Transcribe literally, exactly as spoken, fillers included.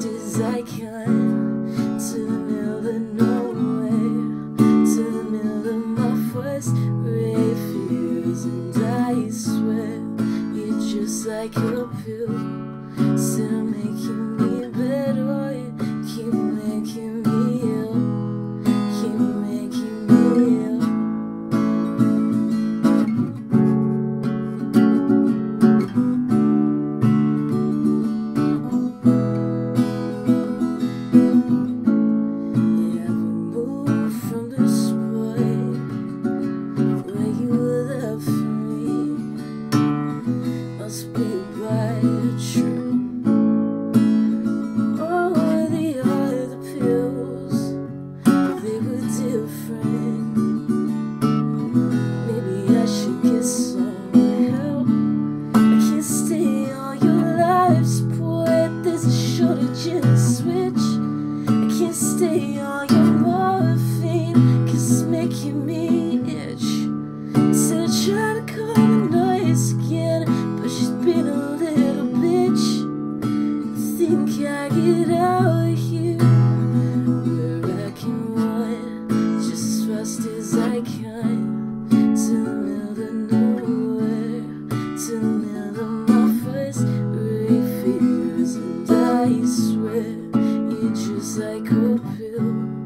fast as I can to the middle of nowhere, to the middle of my first rave fears. And I swear you're just like a pill, still making me better. You keep making me ill, keep making me ill. Switch, I can't stay on your morphine, cause it's making me itch. Instead of trying to call the noise again, but she's been a little bitch. I think I get out of here where I can run just as fast as I can to the middle of nowhere, to the middle of my first rave fears. And I swear you're just like a pill.